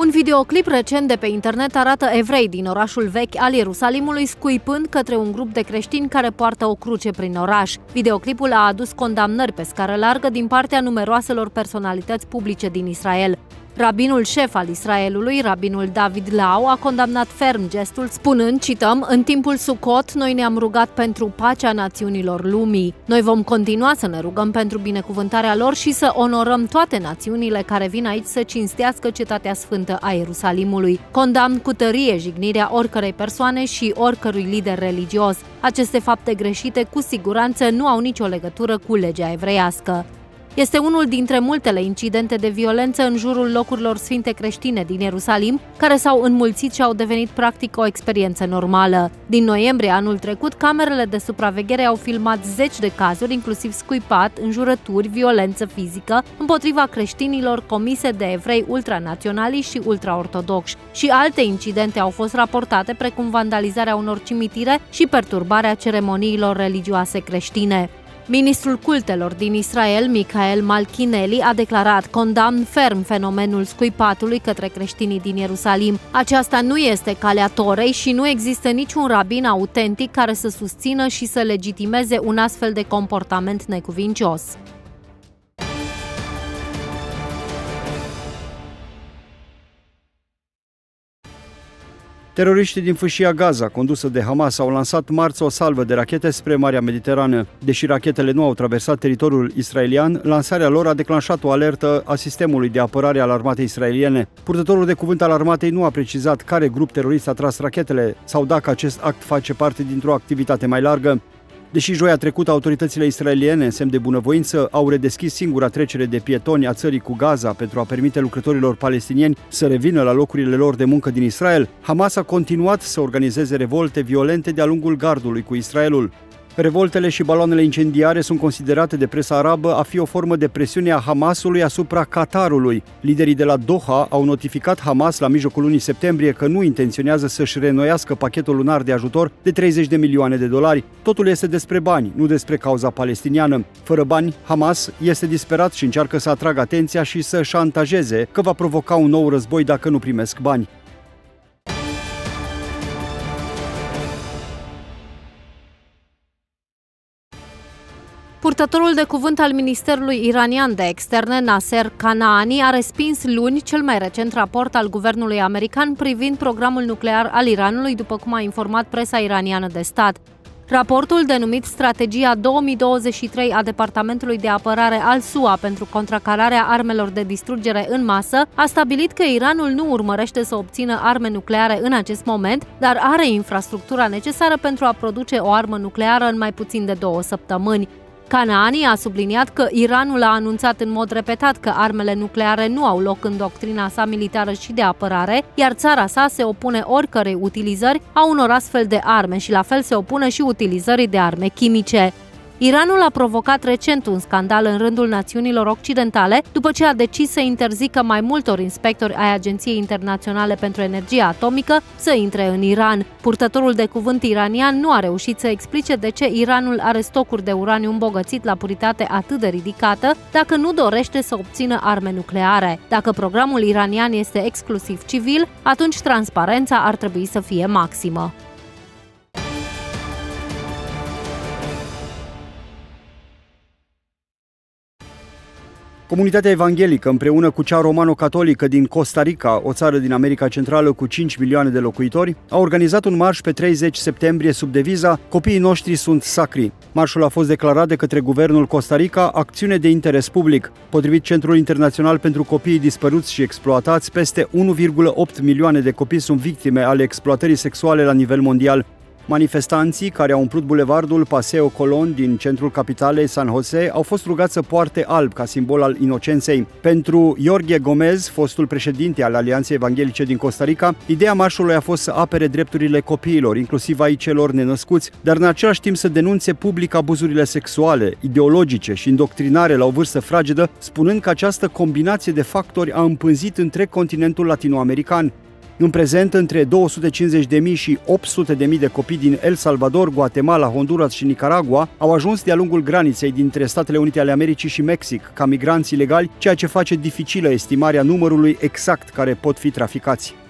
Un videoclip recent de pe internet arată evrei din orașul vechi al Ierusalimului scuipând către un grup de creștini care poartă o cruce prin oraș. Videoclipul a adus condamnări pe scară largă din partea numeroaselor personalități publice din Israel. Rabinul șef al Israelului, rabinul David Lau, a condamnat ferm gestul, spunând, cităm, în timpul Sucot noi ne-am rugat pentru pacea națiunilor lumii. Noi vom continua să ne rugăm pentru binecuvântarea lor și să onorăm toate națiunile care vin aici să cinstească cetatea sfântă a Ierusalimului. Condamn cu tărie jignirea oricărei persoane și oricărui lider religios. Aceste fapte greșite cu siguranță nu au nicio legătură cu legea evreiască. Este unul dintre multele incidente de violență în jurul locurilor sfinte creștine din Ierusalim, care s-au înmulțit și au devenit practic o experiență normală. Din noiembrie anul trecut, camerele de supraveghere au filmat zeci de cazuri, inclusiv scuipat, înjurături, violență fizică, împotriva creștinilor comise de evrei ultranaționali și ultraortodoxi. Și alte incidente au fost raportate, precum vandalizarea unor cimitire și perturbarea ceremoniilor religioase creștine. Ministrul cultelor din Israel, Michael Malchineli, a declarat: condamn ferm fenomenul scuipatului către creștinii din Ierusalim. Aceasta nu este calea Torei și nu există niciun rabin autentic care să susțină și să legitimeze un astfel de comportament necuvincios. Teroriștii din fâșia Gaza, condusă de Hamas, au lansat marți o salvă de rachete spre Marea Mediterană. Deși rachetele nu au traversat teritoriul israelian, lansarea lor a declanșat o alertă a sistemului de apărare al armatei israeliene. Purtătorul de cuvânt al armatei nu a precizat care grup terorist a tras rachetele sau dacă acest act face parte dintr-o activitate mai largă. Deși joia trecută autoritățile israeliene, în semn de bunăvoință, au redeschis singura trecere de pietoni a țării cu Gaza pentru a permite lucrătorilor palestinieni să revină la locurile lor de muncă din Israel, Hamas a continuat să organizeze revolte violente de-a lungul gardului cu Israelul. Revoltele și baloanele incendiare sunt considerate de presa arabă a fi o formă de presiune a Hamasului asupra Qatarului. Liderii de la Doha au notificat Hamas la mijlocul lunii septembrie că nu intenționează să-și reînnoiască pachetul lunar de ajutor de 30 de milioane de dolari. Totul este despre bani, nu despre cauza palestiniană. Fără bani, Hamas este disperat și încearcă să atragă atenția și să șantajeze că va provoca un nou război dacă nu primesc bani. Purtătorul de cuvânt al Ministerului iranian de externe, Nasser Kanaani, a respins luni cel mai recent raport al guvernului american privind programul nuclear al Iranului, după cum a informat presa iraniană de stat. Raportul, denumit Strategia 2023 a Departamentului de Apărare al SUA pentru contracararea armelor de distrugere în masă, a stabilit că Iranul nu urmărește să obțină arme nucleare în acest moment, dar are infrastructura necesară pentru a produce o armă nucleară în mai puțin de 2 săptămâni. Kanaani a subliniat că Iranul a anunțat în mod repetat că armele nucleare nu au loc în doctrina sa militară și de apărare, iar țara sa se opune oricărei utilizări a unor astfel de arme și la fel se opune și utilizării de arme chimice. Iranul a provocat recent un scandal în rândul națiunilor occidentale după ce a decis să interzică mai multor inspectori ai Agenției Internaționale pentru Energie Atomică să intre în Iran. Purtătorul de cuvânt iranian nu a reușit să explice de ce Iranul are stocuri de uraniu îmbogățit la puritate atât de ridicată dacă nu dorește să obțină arme nucleare. Dacă programul iranian este exclusiv civil, atunci transparența ar trebui să fie maximă. Comunitatea evanghelică, împreună cu cea romano-catolică din Costa Rica, o țară din America Centrală cu 5 milioane de locuitori, a organizat un marș pe 30 septembrie sub deviza "Copiii noștri sunt sacri". Marșul a fost declarat de către guvernul Costa Rica acțiune de interes public. Potrivit Centrului Internațional pentru Copiii Dispăruți și Exploatați, peste 1,8 milioane de copii sunt victime ale exploatării sexuale la nivel mondial. Manifestanții care au umplut bulevardul Paseo Colón din centrul capitalei San Jose au fost rugați să poarte alb ca simbol al inocenței. Pentru Jorge Gomez, fostul președinte al Alianței Evanghelice din Costa Rica, ideea marșului a fost să apere drepturile copiilor, inclusiv ai celor nenăscuți, dar în același timp să denunțe public abuzurile sexuale, ideologice și indoctrinare la o vârstă fragedă, spunând că această combinație de factori a împânzit întreg continentul latinoamerican. În prezent, între 250.000 și 800.000 de copii din El Salvador, Guatemala, Honduras și Nicaragua au ajuns de-a lungul graniței dintre Statele Unite ale Americii și Mexic ca migranți ilegali, ceea ce face dificilă estimarea numărului exact care pot fi traficați.